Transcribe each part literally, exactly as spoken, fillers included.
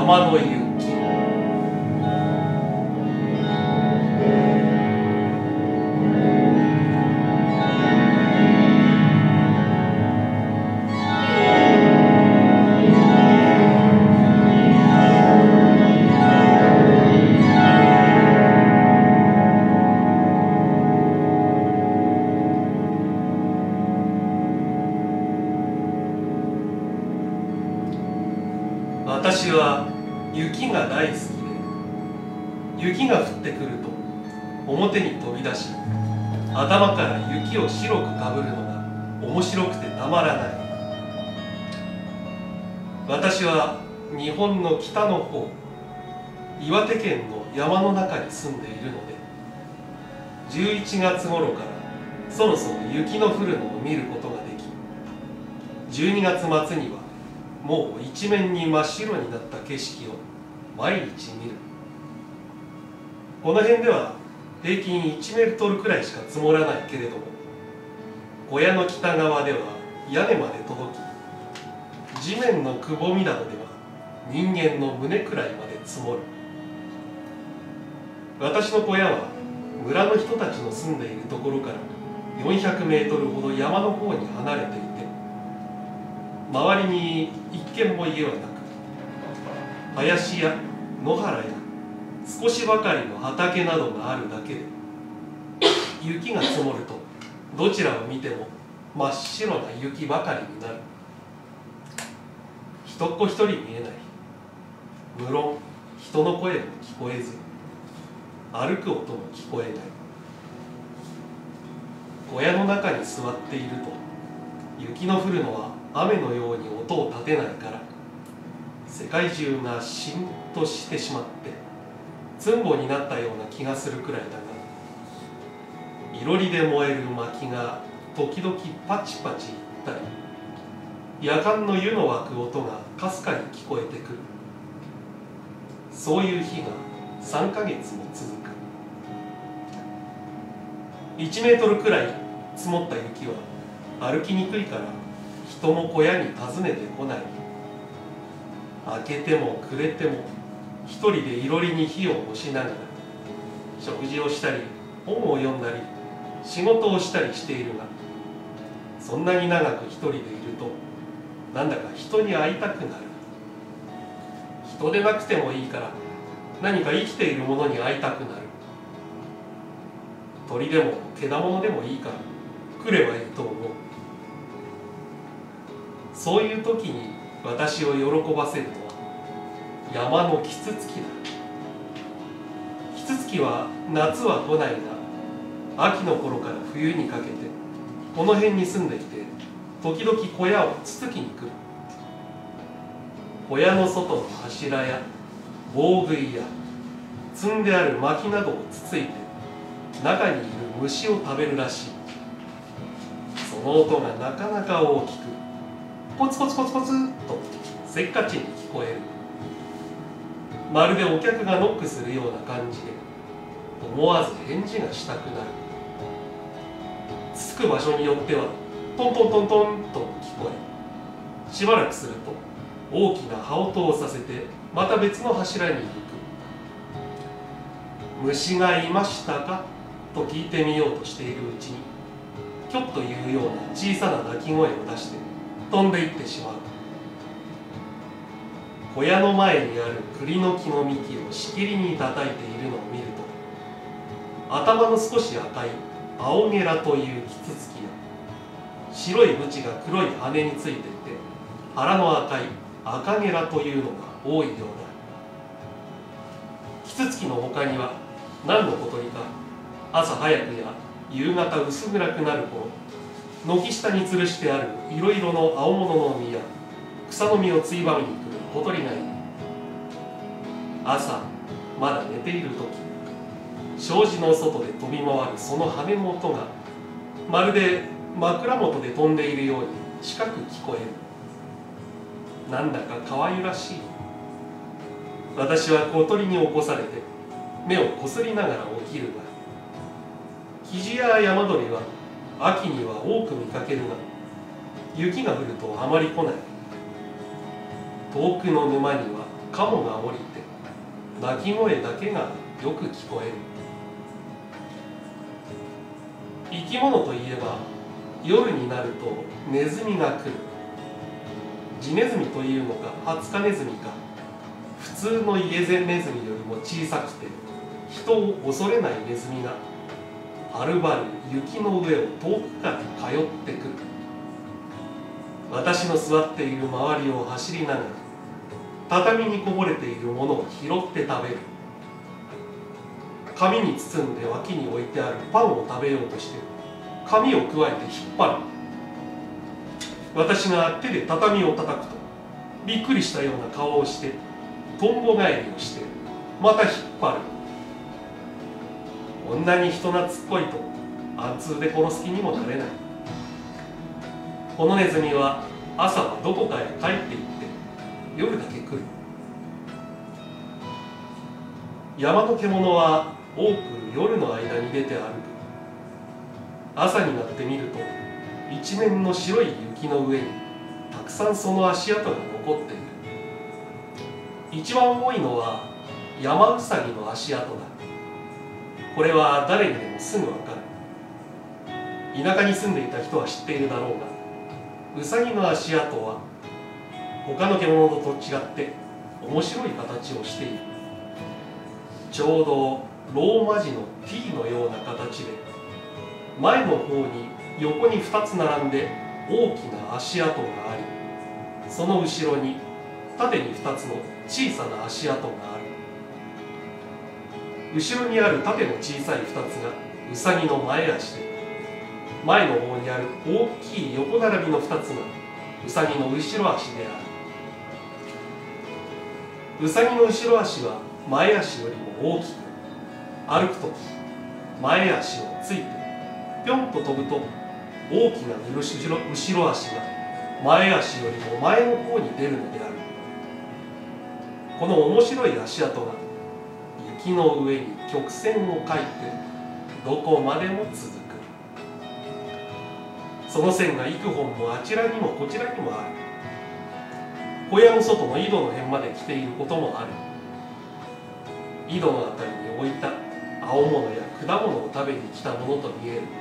山の雪。私は雪が大好きで、雪が降ってくると表に飛び出し、頭から雪を白くかぶるのが面白くてたまらない。私は日本の北の方、岩手県の山の中に住んでいるので、じゅういちがつ頃からそろそろ雪の降るのを見ることができ、じゅうにがつ末にはもう一面に真っ白になった景色を毎日見る。この辺では平均いちメートルくらいしか積もらないけれども、小屋の北側では屋根まで届き、地面のくぼみなどでは人間の胸くらいまで積もる。私の小屋は村の人たちの住んでいるところからよんひゃくメートルほど山の方に離れていて、周りに一軒も家はなく、林や野原や少しばかりの畑などがあるだけで、雪が積もるとどちらを見ても真っ白な雪ばかりになる。人っ子一人見えない。無論人の声も聞こえず、歩く音も聞こえない。小屋の中に座っていると、雪の降るのは雨のように音を立てないから、世界中がしんとしてしまってつんぼになったような気がするくらいだが、いろりで燃える薪が時々パチパチいったり、夜間の湯の沸く音がかすかに聞こえてくる。そういう日がさんかげつも続く。いちメートルくらい積もった雪は歩きにくいから人も小屋に訪ねてこない。明けても暮れても一人でいろりに火を起しながら食事をしたり本を読んだり仕事をしたりしているが、そんなに長く一人でいるとなんだか人に会いたくなる。人でなくてもいいから何か生きているものに会いたくなる。鳥でも獣でもいいから来ればいいと思う。そういう時に私を喜ばせるのは山のキツツキだ。キツツキは夏は来ないが、秋の頃から冬にかけてこの辺に住んでいて、時々小屋をつつきに来る。小屋の外の柱や棒杭や積んである薪などをつついて中にいる虫を食べるらしい。その音がなかなか大きく、コツコツコツコツっとせっかちに聞こえる。まるでお客がノックするような感じで、思わず返事がしたくなる。つつく場所によってはトントントントンと聞こえ、しばらくすると大きな羽音をさせてまた別の柱に行く。虫がいましたかと聞いてみようとしているうちに、きょっというような小さな鳴き声を出して飛んでいってしまう。小屋の前にある栗の木の幹をしきりに叩いているのを見ると、頭の少し赤い青ゲラというキツツキや白いブチが黒い羽についていて、腹の赤い赤ゲラというのが多いようだ。キツツキの他には何の小鳥か、朝早くや夕方薄暗くなる頃、軒下に吊るしてあるいろいろの青物の実や草の実をついばみに来る小鳥がいる。朝まだ寝ている時、障子の外で飛び回るその羽の音がまるで枕元で飛んでいるように近く聞こえる。なんだか可愛らしい。私は小鳥に起こされて目をこすりながら起きるが、キジや山鳥は秋には多く見かけるが、雪が降るとあまり来ない。遠くの沼にはカモが降りて鳴き声だけがよく聞こえる。生き物といえば夜になるとネズミが来る。地ネズミというのかハツカネズミか、普通のイエゼンネズミよりも小さくて人を恐れないネズミがはるばる雪の上を遠くから通ってくる。私の座っている周りを走りながら畳にこぼれているものを拾って食べる。紙に包んで脇に置いてあるパンを食べようとして紙をくわえて引っ張る。私が手で畳を叩くとびっくりしたような顔をしてとんぼ返りをしてまた引っ張る。こんなに人懐っこいと暗痛で殺す気にもなれない。このネズミは朝はどこかへ帰っていって夜だけ来る。山の獣は多く夜の間に出て歩く。朝になってみると一面の白い雪の上にたくさんその足跡が残っている。一番多いのは山ウサギの足跡だ。これは誰にでもすぐわかる。田舎に住んでいた人は知っているだろうが、ウサギの足跡は他の獣と違って面白い形をしている。ちょうどローマ字の ティー のような形で、前の方に横にふたつ並んで大きな足跡があり、その後ろに縦にふたつの小さな足跡がある。後ろにある縦の小さいふたつがウサギの前足で、前の方にある大きい横並びのふたつがウサギの後ろ足である。ウサギの後ろ足は前足よりも大きく、歩くとき前足をついてぴょんと飛ぶと大きな後ろ、後ろ足が前足よりも前の方に出るのである。この面白い足跡が雪の上に曲線を描いてどこまでも続く。その線が幾本もあちらにもこちらにもある。小屋の外の井戸の辺まで来ていることもある。井戸のあたりに置いた青物や果物を食べに来たものと見える。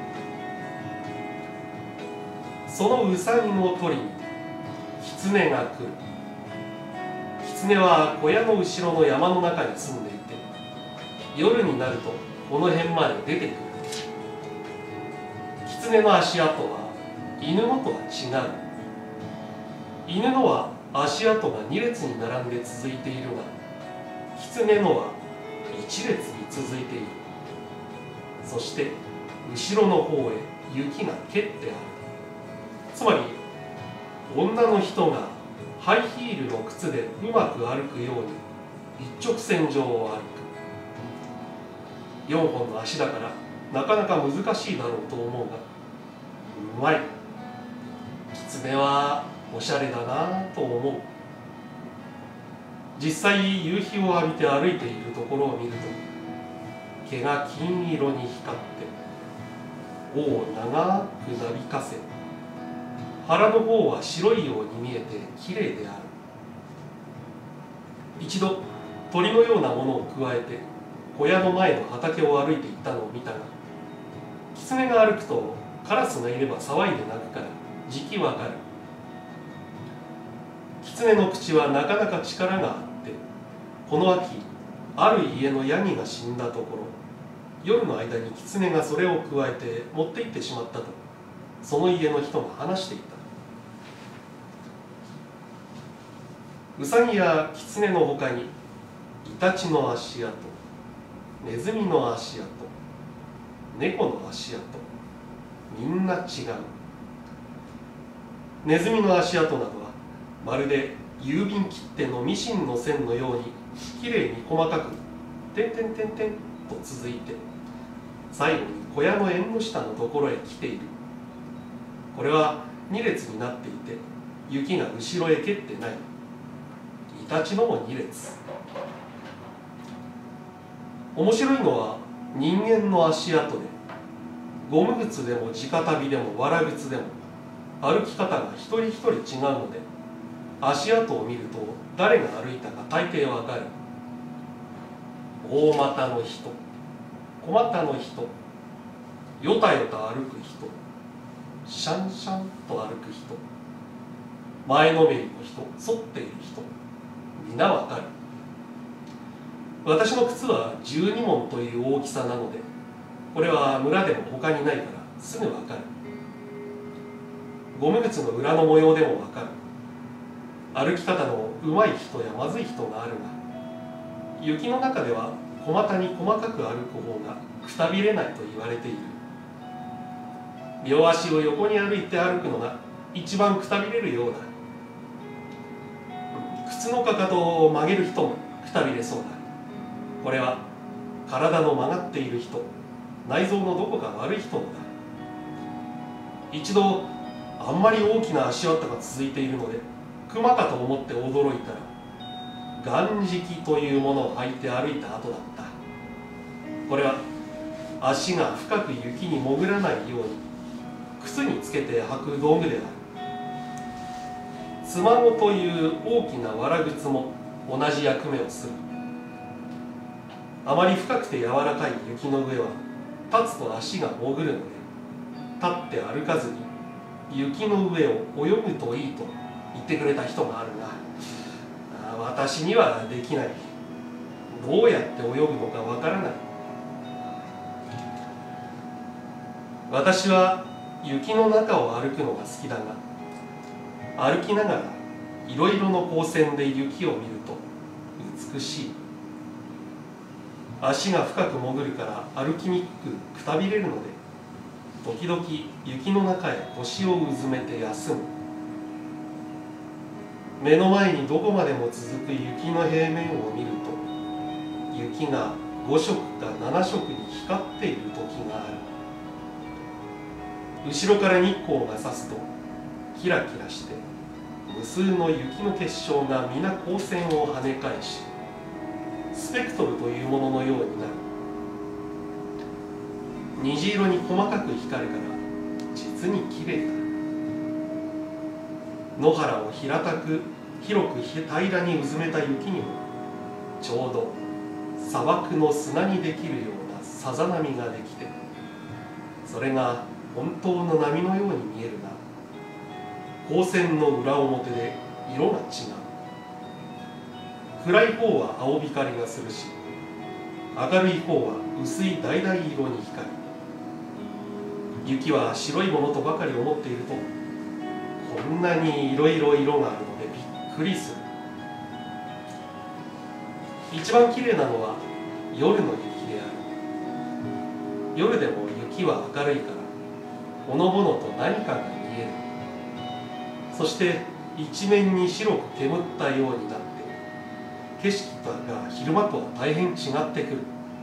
そのウサギの鳥に狐が来る。狐は小屋の後ろの山の中に住んでいて、夜になるとこの辺まで出てくる。狐の足跡は犬のとは違う。犬のは足跡がに列に並んで続いているが、狐のはいち列に続いている。そして後ろの方へ雪が蹴ってある。つまり女の人がハイヒールの靴でうまく歩くように一直線上を歩く。よんほんの足だからなかなか難しいだろうと思うが、うまい。狐はおしゃれだなと思う。実際夕日を浴びて歩いているところを見ると、毛が金色に光って尾を長くなびかせ、腹の方は白いように見えてきれいである。一度鳥のようなものをくわえて小屋の前の畑を歩いていったのを見たが、狐が歩くとカラスがいれば騒いで鳴くからじきわかる。狐の口はなかなか力があって、この秋ある家のヤギが死んだところ、夜の間に狐がそれをくわえて持って行ってしまったとその家の人が話していた。ウサギやキツネのほかにイタチの足跡、ネズミの足跡、猫の足跡、みんな違う。ネズミの足跡などはまるで郵便切手のミシンの線のようにきれいに細かく点々点々と続いて、最後に小屋の縁の下のところへ来ている。これはに列になっていて雪が後ろへ蹴ってない。イタチのもに列。面白いのは人間の足跡で、ゴム靴でも直旅でもわら靴でも歩き方が一人一人違うので、 足跡を見ると誰が歩いたか大抵わかる。大股の人、小股の人、よたよた歩く人、シャンシャンと歩く人、前のめりの人、反っている人、皆わかる。私の靴はじゅうにもんという大きさなので、これは村でも他にないからすぐわかる。ゴム靴の裏の模様でもわかる。歩き方のうまい人やまずい人があるが、雪の中では小股に細かく歩く方がくたびれないと言われている。両足を横に歩いて歩くのが一番くたびれるようだ。靴のかかとを曲げる人もくたびれそうだ。これは体の曲がっている人、内臓のどこか悪い人のだ。一度あんまり大きな足跡が続いているので熊かと思って驚いたら、岩敷というものを履いて歩いた後だった。これは足が深く雪に潜らないように靴につけて履く道具である。つまごという大きな藁靴も同じ役目をする。あまり深くて柔らかい雪の上は立つと足が潜るので、立って歩かずに雪の上を泳ぐといいと言ってくれた人があるが、私にはできない。どうやって泳ぐのかわからない。私は雪の中を歩くのが好きだが、歩きながらいろいろの光線で雪を見ると美しい。足が深く潜るから歩きにくくくたびれるので、時々雪の中へ腰をうずめて休む。目の前にどこまでも続く雪の平面を見ると、雪がごしょくかななしょくに光っている時がある。後ろから日光が差すとキラキラして無数の雪の結晶が皆光線を跳ね返し、スペクトルというもののようになる。虹色に細かく光るから実にきれいだ。野原を平たく広く平らにうずめた雪にも、ちょうど砂漠の砂にできるようなさざ波ができて、それが本当の波のように見えるが、光線の裏表で色が違う。暗い方は青光がするし、明るい方は薄い橙色に光る。雪は白いものとばかり思っていると、こんなにいろいろ色があるのでびっくりする。一番きれいなのは夜の雪である。夜でも雪は明るいからほのぼのと何かが見える。そして一面に白く煙ったようになって、景色が昼間とは大変違ってくる。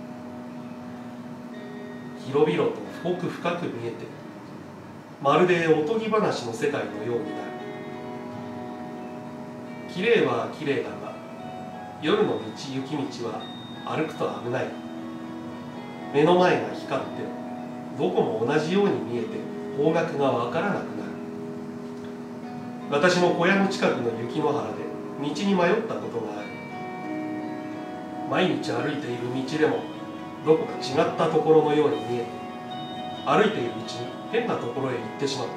広々と奥深く見えて、まるでおとぎ話の世界のようになる。きれいはきれいだが、夜の道雪道は歩くと危ない。目の前が光ってどこも同じように見えて方角がわからなくなる。私も小屋の近くの雪の原で道に迷ったことがある。毎日歩いている道でもどこか違ったところのように見えて、歩いているうちに変なところへ行ってしまった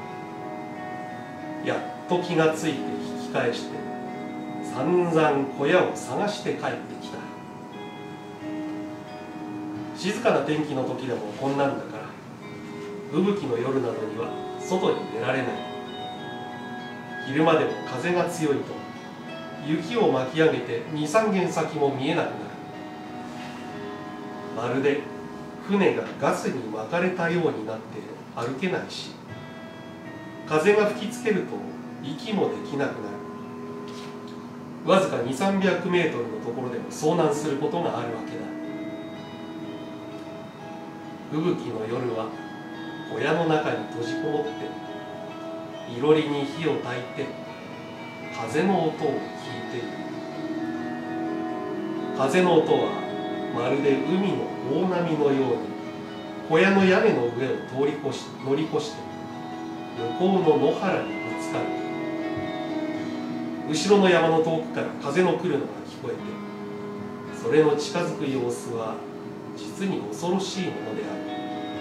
。やっと気がついて引き返して、散々小屋を探して帰ってきた。静かな天気の時でもこんなんだから、吹雪の夜などには外に出られない。昼間でも風が強いと雪を巻き上げて二三軒先も見えなくなる。まるで船がガスに巻かれたようになって歩けないし、風が吹きつけると息もできなくなる。わずかにさんびゃくメートルのところでも遭難することがあるわけだ。吹雪の夜は小屋の中に閉じこもっていろりに火を焚いて風の音を聞いている。風の音はまるで海の大波のように小屋の屋根の上を通り越し乗り越して向こうの野原にぶつかる。 後ろの山の遠くから風の来るのが聞こえて、それの近づく様子は実に恐ろしいものである。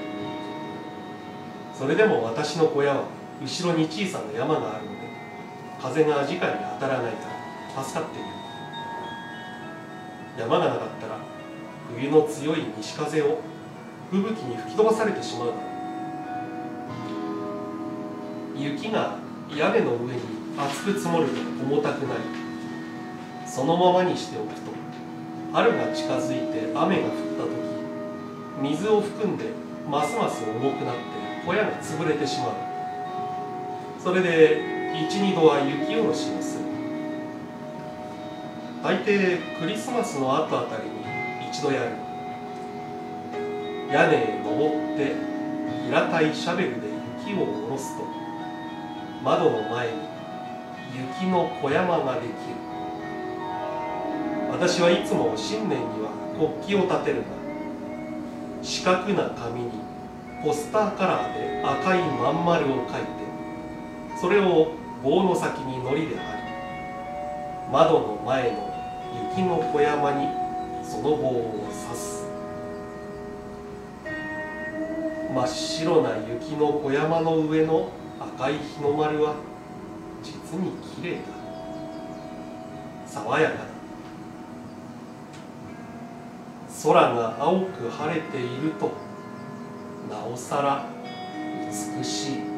それでも私の小屋は後ろに小さな山があるので、風が直に当たらないから助かっている。山がなかったら冬の強い西風を吹雪に吹き飛ばされてしまうだろう。雪が屋根の上に厚く積もると重たくなり、そのままにしておくと春が近づいて雨が降った時、水を含んでますます重くなって小屋が潰れてしまう。それで一二度は雪下ろしをする。大抵クリスマスの後あたりに一度やる。屋根へ登って平たいシャベルで雪を下ろすと、窓の前に雪の小山ができる。私はいつも新年には国旗を立てるが、四角な紙にポスターカラーで赤いまん丸を描いて、それを棒の先に糊で貼り、窓の前の雪の小山にその棒を刺す。真っ白な雪の小山の上の赤い日の丸は実にきれいだ。爽やかだ。空が青く晴れているとなおさら美しい。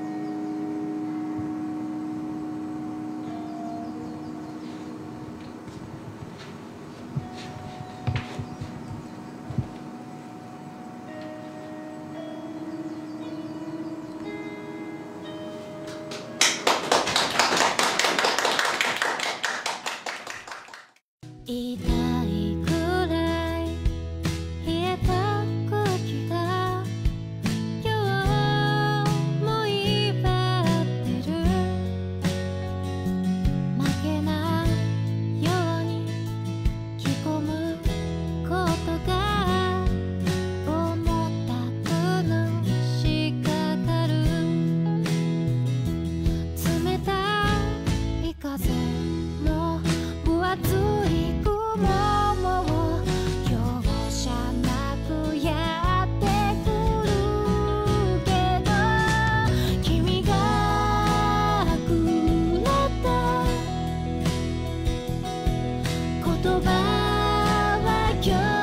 痛いくらい冷えた空気が今日も威張ってる。負けないように着込むことが重たくのしかかる。冷たい風も分厚い雲も容赦なくやってくるけど、君がくれた言葉は今日